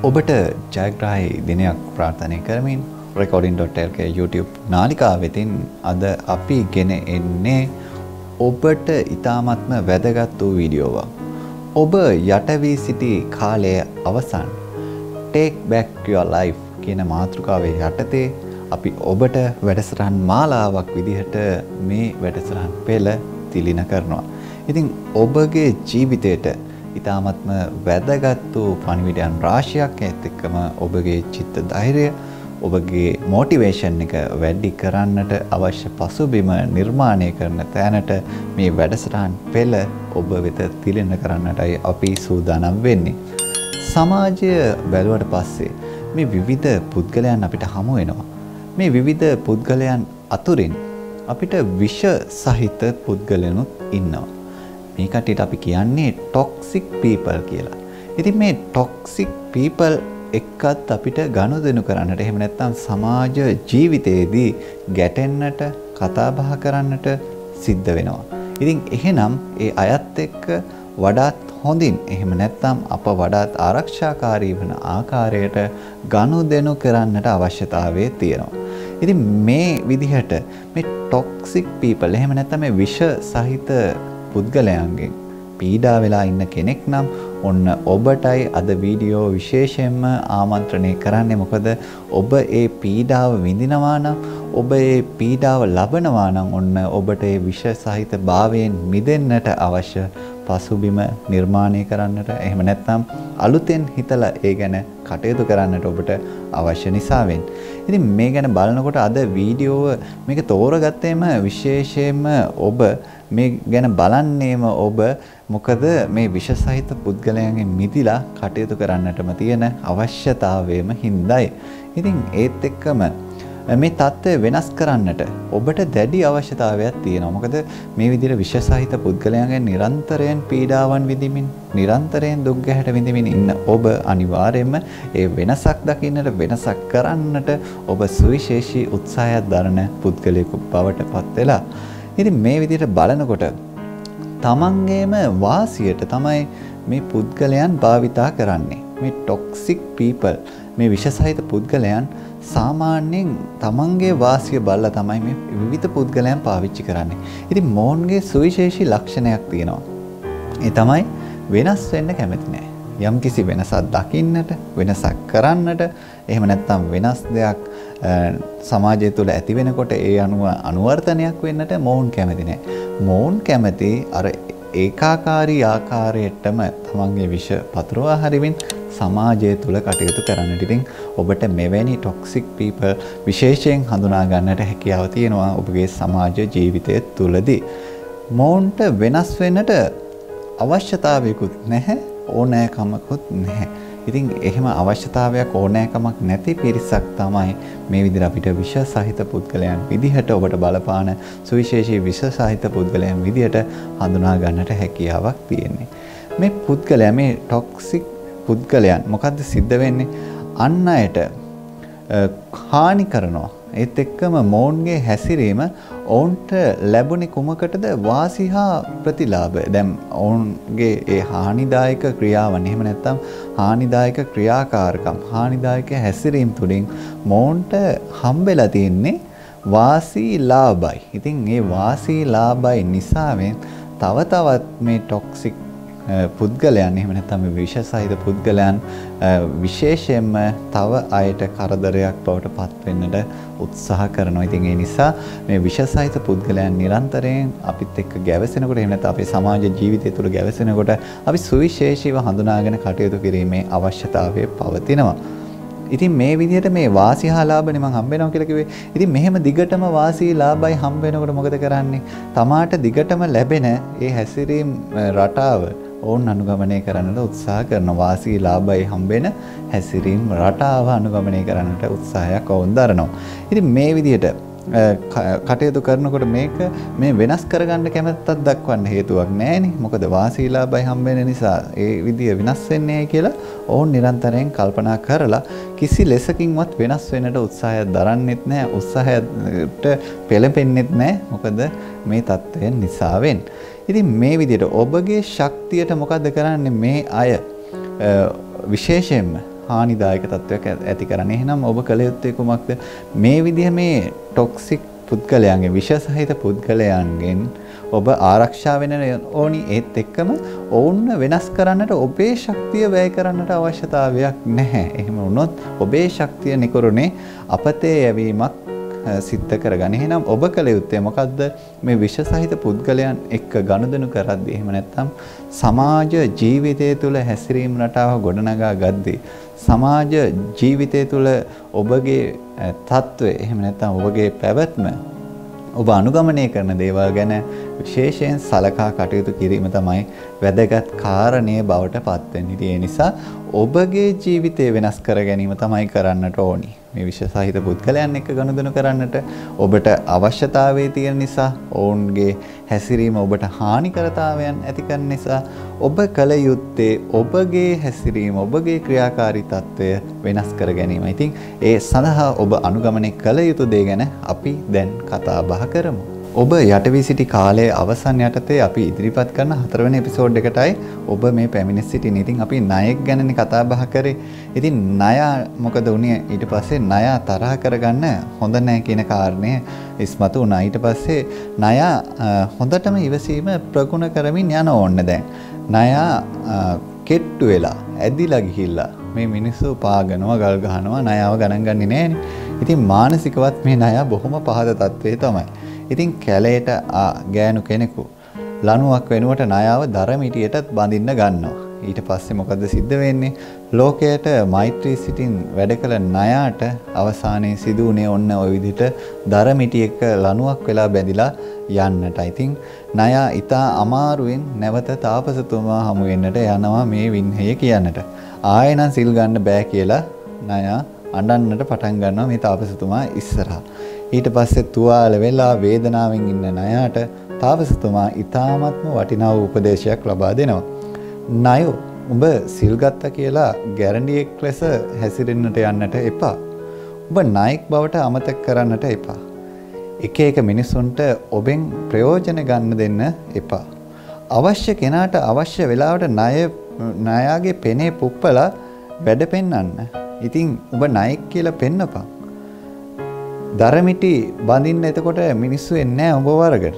ඔබට ජයග්‍රාහී දිනයක් ප්‍රාර්ථනා කරමින් recording.lk YouTube නාලිකාව වෙතින් අද අපි ගෙන එන්නේ ඔබට ඉතාමත්ම වැදගත් වූ වීඩියෝවක්. ඔබ යට වී සිටි කාලය අවසන් Take Back Your Life කියන මාතෘකාවේ යටතේ අපි ඔබට වැඩසටහන් මාලාවක් විදිහට මේ වැඩසටහන් පෙළ තිලින කරනවා. ඉතින් ඔබගේ ජීවිතයට ඉතාමත්ම වැදගත් වූ පණිවිඩයන් රාශියක් එක්කම ඔබගේ චිත්ත ධෛර්යය ඔබගේ මොටිවේෂන් එක වැඩි කරන්නට අවශ්‍ය පසුබිම නිර්මාණය කරන තැනට මේ වැඩසටහන් පෙළ ඔබ වෙත තිලින කරන්නටයි අපි සූදානම් වෙන්නේ. සමාජය බැලුවට පස්සේ මේ විවිධ පුද්ගලයන් අපිට හමු වෙනවා. මේ විවිධ පුද්ගලයන් අතුරින් අපිට විෂ සහිත පුද්ගලයනුත් ඉන්නවා. මේ කට්ටියට අපි කියන්නේ toxic people කියලා. ඉතින් මේ toxic people එක්කත් අපිට ගනුදෙනු කරන්නට එහෙම නැත්නම් සමාජ ජීවිතයේදී ගැටෙන්නට කතා බහ කරන්නට සිද්ධ වෙනවා. ඉතින් එහෙනම් ඒ අයත් එක්ක වඩාත් හොඳින් එහෙම නැත්නම් අප වඩාත් ආරක්ෂාකාරී වන ආකාරයට ගනුදෙනු කරන්නට අවශ්‍යතාවය තියෙනවා. ඉතින් මේ විදිහට මේ toxic people එහෙම නැත්නම් මේ විෂ සහිත පුද්ගලයන්ගෙන් පීඩා වෙලා ඉන්න කෙනෙක් නම් ඔන්න ඔබටයි අද වීඩියෝ විශේෂයෙන්ම ආමන්ත්‍රණය කරන්නේ. මොකද ඔබ ඒ පීඩාව විඳිනවා නම් ඔබ ඒ පීඩාව ලබනවා නම් ඔන්න ඔබට ඒ විෂ සහිත භාවයෙන් මිදෙන්නට අවශ්‍ය පසුබිම නිර්මාණය කරන්නට එහෙම නැත්නම් අලුතෙන් හිතලා ඒ ගැන කටයුතු කරන්නට ඔබට අවශ්‍ය නිසා වෙන්නේ. ඉතින් මේ ගැන බලනකොට අද වීඩියෝව මේක තෝරගත්තේම විශේෂයෙන්ම ඔබ මේ ගැන බලන්නේම ඔබ මොකද මේ විෂ සහිත පුද්ගලයන්ගෙන් මිදිලා කටයුතු කරන්නටම තියෙන අවශ්‍යතාවයම හින්දායි. ඉතින් ඒත් එක්කම මේ தත්ත්වය වෙනස් කරන්නට ඔබට දැඩි අවශ්‍යතාවයක් තියෙනවා. මොකද මේ විදිහට විෂ සහිත පුද්ගලයන්ගෙන් නිරන්තරයෙන් පීඩාවන් විඳිමින් නිරන්තරයෙන් දුක් ගැහැට විඳිමින් ඉන්න ඔබ අනිවාර්යයෙන්ම ඒ වෙනසක් දකින්නට වෙනසක් කරන්නට ඔබ සුවිශේෂී උත්සාහයක් දරන පුද්ගලයෙකු බවට පත් වෙලා. ඉතින් මේ විදිහට බලනකොට තමන්ගේම වාසියට තමයි මේ පුද්ගලයන් භාවිතා කරන්නේ. මේ toxic people මේ විෂ සහිත පුද්ගලයන් සාමාන්‍යයෙන් තමන්ගේ වාසිය බලලා තමයි මේ විවිධ පුද්ගලයන් පාවිච්චි කරන්නේ. ඉතින් මොවුන්ගේ සුවිශේෂී ලක්ෂණයක් තියෙනවා. ඒ තමයි වෙනස් වෙන්න කැමති නැහැ. යම්කිසි වෙනසක් දකින්නට, වෙනසක් කරන්නට, එහෙම නැත්නම් වෙනස් දෙයක් සමාජය තුළ ඇති වෙනකොට ඒ අනුව අනුවර්තනයක් වෙන්නට මොවුන් කැමති නැහැ. මොවුන් කැමති අර ඒකාකාරී ආකාරයටම තමන්ගේ විෂ පතුරවා හරිමින් සමාජය තුළ කටයුතු කරන්නට. ඉතින් ඔබට මෙවැනි toxic people විශේෂයෙන් හඳුනා ගන්නට හැකියාව තියෙනවා ඔබගේ සමාජ ජීවිතය තුළදී. මොවුන්ට වෙනස් වෙන්නට අවශ්‍යතාවයකුත් නැහැ, ඕනෑකමකුත් නැහැ. ඉතින් එහෙම අවශ්‍යතාවයක් ඕනෑකමක් නැති පිරිසක් තමයි මේ විදිහට අපිට විෂ සහිත පුද්ගලයන් විදිහට ඔබට බලපාන සුවිශේෂී විෂ සහිත පුද්ගලයන් විදිහට හඳුනා ගන්නට හැකියාවක් තියෙන්නේ. මේ පුද්ගලයා මේ toxic පුද්ගලයන් මොකද්ද සිද්ධ වෙන්නේ? අන් අයට හානි කරනවා. ඒත් එක්කම මොවුන්ගේ හැසිරීම ඔවුන්ට ලැබුණේ කුමකටද? වාසි හා ප්‍රතිලාභ. දැන් ඔවුන්ගේ ඒ හානිදායක ක්‍රියාවන් එහෙම නැත්නම් හානිදායක ක්‍රියාකාරකම්, හානිදායක හැසිරීම තුළින් මොවුන්ට හම්බෙලා තියෙන්නේ වාසි ලාභයි. ඉතින් මේ වාසි ලාභයි නිසාවෙන් තව තවත් මේ toxic පුද්ගලයන් එහෙම නැත්නම් මේ විෂ සහිත පුද්ගලයන් විශේෂයෙන්ම තව අයට කරදරයක් බවට පත් වෙන්නට උත්සාහ කරනවා. ඉතින් ඒ නිසා මේ විෂ සහිත පුද්ගලයන් නිරන්තරයෙන් අපිත් එක්ක ගැවසෙනකොට එහෙම නැත්නම් අපේ සමාජ ජීවිතය තුළ ගැවසෙනකොට අපි සුවිශේෂීව හඳුනාගෙන කටයුතු කිරීමේ අවශ්‍යතාවය පවතිනවා. ඉතින් මේ විදිහට මේ වාසි හා ලාභනේ මම හම්බ වෙනවා කියලා කිව්වේ. ඉතින් මෙහෙම දිගටම වාසි ලාභයි හම්බ වෙනකොට මොකද කරන්නේ? තමාට දිගටම ලැබෙන ඒ හැසිරීම් රටාව ඕන් අනුගමනය කරන්නට උත්සාහ කරන වාසි ලාභයි හම්බෙන හැසිරීම් රටාව අනුගමනය කරන්නට උත්සාහයක් ඔවුන් දරනවා. ඉතින් මේ විදිහට කටයුතු කරනකොට මේක මේ වෙනස් කරගන්න කැමැත්තක් දක්වන්න හේතුවක් නැහැනේ. මොකද වාසි ලාභයි හම්බෙන නිසා ඒ විදිය වෙනස් වෙන්නේ නැහැ කියලා ඔවුන් නිරන්තරයෙන් කල්පනා කරලා කිසි ලෙසකින්වත් වෙනස් වෙන්නට උත්සාහයක් දරන්නෙත් නැහැ. උත්සාහයට පෙළඹෙන්නෙත් නැහැ. මොකද මේ தත්ත්වයන් නිසාවෙන්. ඉතින් මේ විදිහට ඔබගේ ශක්තියට මොකද කරන්නේ මේ අය? විශේෂයෙන්ම හානිදායක තත්වයක් ඇති කරන්නේ. එහෙනම් ඔබ කළ යුත්තේ කුමක්ද? මේ විදිහ මේ ටොක්සික් පුද්ගලයන්ගෙන් විෂ සහිත පුද්ගලයන්ගෙන් ඔබ ආරක්ෂා වෙන්න ඕනි. ඒත් එක්කම ඔවුන්ව වෙනස් කරන්නට ඔබේ ශක්තිය වැය කරන්නට අවශ්‍යතාවයක් නැහැ. එහෙම වුණොත් ඔබේ ශක්තිය නිකරුණේ අපතේ යැවීමක් සිද්ධ කරගන්න. එහෙනම් ඔබ කළ යුත්තේ මොකද්ද? මේ විෂ සහිත පුද්ගලයන් එක්ක ගනුදෙනු කරද්දී එහෙම නැත්නම් සමාජ ජීවිතය තුළ හැසිරීම රටාව ගොඩනගා ගද්දී සමාජ ජීවිතය තුළ ඔබගේ තත්ත්වය එහෙම නැත්නම් ඔබගේ පැවැත්ම ඔබ අනුගමනය කරන දේවල් ගැන විශේෂයෙන් සලකා කටයුතු කිරීම තමයි වැදගත් කාරණය බවට පත් වෙන්නේ. ඒ නිසා ඔබගේ ජීවිතය වෙනස් කර ගැනීම තමයි කරන්නට ඕනි. මේ විෂ සහිත පුද්ගලයන් එක්ක ගනුදෙනු කරන්නට ඔබට අවශ්‍යතාවය තියෙන නිසා ඔවුන්ගේ හැසිරීම ඔබට හානිකරතාවයන් ඇති කරන නිසා ඔබ කල යුත්තේ ඔබගේ හැසිරීම ඔබගේ ක්‍රියාකාරී තත්ත්වය වෙනස් කර ගැනීම. ඉතින් ඒ සඳහා ඔබ අනුගමනය කළ යුතු දේ ගැන අපි දැන් කතා බහ කරමු. ඔබ යටවී සිටි කාලයේ අවසන් යටතේ අපි ඉදිරිපත් කරන 4 වෙනි එපිසෝඩ් එකටයි ඔබ මේ පැමිණ සිටින්නේ. ඉතින් අපි ණයෙක් ගැනනේ කතා බහ කරේ. ඉතින් ණය මොකද උනේ? ඊට පස්සේ ණය තරහ කරගන්න හොඳ නැහැ කියන කාරණය ඉස්මතු වුණා. ඊට පස්සේ ණය හොඳටම ඉවසීම ප්‍රගුණ කරමින් යන ඕනේ දැන්. ණය කෙට්ටු වෙලා ඇදිලා ගිහිල්ලා මේ මිනිස්සු පාගනවා ගල් ගහනවා ණයව ගණන් ගන්නේ නැහනේ. ඉතින් මානසිකවත් මේ ණය බොහොම පහත තත්වයේ තමයි. ඉතින් කැලේට ගෑනු කෙනෙකු ලණුවක් වෙනුවට ණයව දරමිටියටත් බඳින්න ගන්නවා. ඊට පස්සේ මොකද සිද්ධ වෙන්නේ? ලෝකයට මෛත්‍රී සිතින් වැඩ කළ ණයට අවසානයේ සිදු වුණේ ඔන්න ওই විදිහට දරමිටියක ලණුවක් වෙලා බැඳිලා යන්නටයි. ඉතින් ණය ඊටා අමාරුවෙන් නැවත තාපසතුමා හමු වෙන්නට යනවා මේ වින්හය කියන්නට. ආයෙනම් සිල් ගන්න බෑ කියලා ණය අඬන්නට පටන් ගන්නවා මේ තාපසතුමා ඉස්සරහා. ඊට පස්සේ තුවාල වෙලා වේදනාවෙන් ඉන්න ණයට තාපසතුමා ඊ타ත්ම වටිනා උපදේශයක් ලබා දෙනවා. ණයෝ උඹ සිල් ගත්තා කියලා ගැරන්ඩියෙක් ලෙස හැසිරෙන්නට යන්නට එපා. උඹ ණයෙක් බවට අමතක කරන්නට එපා. එක එක මිනිසුන්ට ඔබෙන් ප්‍රයෝජන ගන්න දෙන්න එපා. අවශ්‍ය කෙනාට අවශ්‍ය වෙලාවට ණයාගේ පෙනේ පුප්පලා වැඩ පෙන්වන්න. ඉතින් උඹ ණයෙක් කියලා පෙන්නපන්. දරමිටි බඳින්න එතකොට මිනිස්සු එන්නේ නැහැ උඹ වරකට.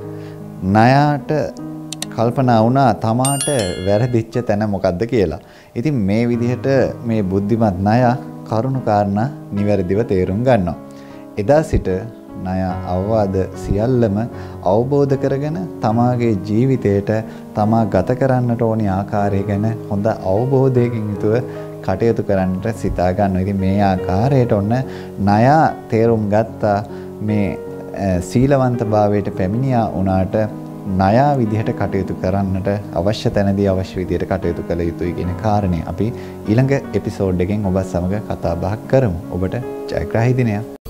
ණයට කල්පනා වුණා තමාට වැරදිච්ච තැන මොකද්ද කියලා. ඉතින් මේ විදිහට මේ බුද්ධිමත් ණය කරුණු කාරණා නිවැරදිව තේරුම් ගන්නවා. එදා සිට ණය අවවාද සියල්ලම අවබෝධ කරගෙන තමාගේ ජීවිතයට තමා ගත කරන්නට ඕනි ආකාරය ගැන හොඳ අවබෝධයකින් යුතුව කටයුතු කරන්නට සිතා ගන්නවා. ඉතින් මේ ආකාරයට ඔන්න ණය තේරුම් ගත්තා මේ සීලවන්තභාවයට පැමිණියා වුණාට ණය විදිහට කටයුතු කරන්නට අවශ්‍ය තැනදී අවශ්‍ය විදිහට කටයුතු කළ යුතුයි කියන කාරණේ අපි ඊළඟ එපිසෝඩ් එකෙන් ඔබත් සමග කතා බහ කරමු. ඔබට ජයග්‍රාහී දිනයක්.